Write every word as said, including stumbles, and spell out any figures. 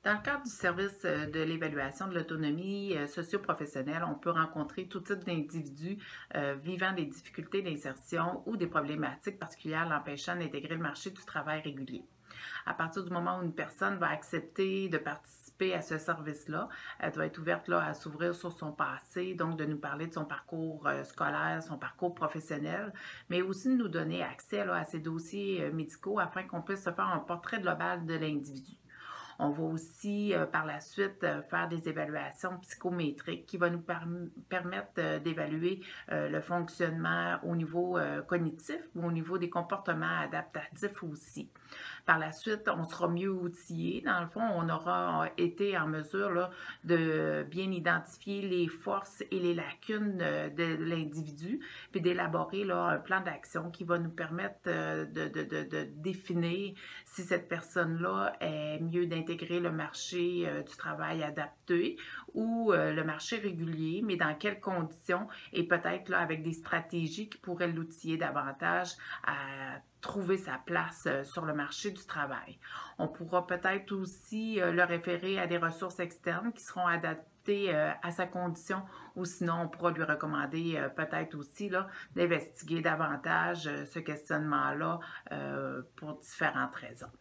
Dans le cadre du service euh, de l'évaluation de l'autonomie euh, socio-professionnelle, on peut rencontrer tout type d'individus euh, vivant des difficultés d'insertion ou des problématiques particulières l'empêchant d'intégrer le marché du travail régulier. À partir du moment où une personne va accepter de participer à ce service-là, elle doit être ouverte là, à s'ouvrir sur son passé, donc de nous parler de son parcours euh, scolaire, son parcours professionnel, mais aussi de nous donner accès là, à ses dossiers euh, médicaux afin qu'on puisse se faire un portrait global de l'individu. On va aussi, euh, par la suite, euh, faire des évaluations psychométriques qui vont nous perm- permettre euh, d'évaluer euh, le fonctionnement au niveau euh, cognitif ou au niveau des comportements adaptatifs aussi. Par la suite, on sera mieux outillé. Dans le fond, on aura été en mesure là, de bien identifier les forces et les lacunes euh, de l'individu, puis d'élaborer là, un plan d'action qui va nous permettre euh, de, de, de, de définir si cette personne-là est mieux d'intégrer le marché euh, du travail adapté ou euh, le marché régulier, mais dans quelles conditions et peut-être là avec des stratégies qui pourraient l'outiller davantage à trouver sa place euh, sur le marché du travail. On pourra peut-être aussi euh, le référer à des ressources externes qui seront adaptées euh, à sa condition ou sinon on pourra lui recommander euh, peut-être aussi là, d'investiguer davantage euh, ce questionnement-là euh, pour différentes raisons.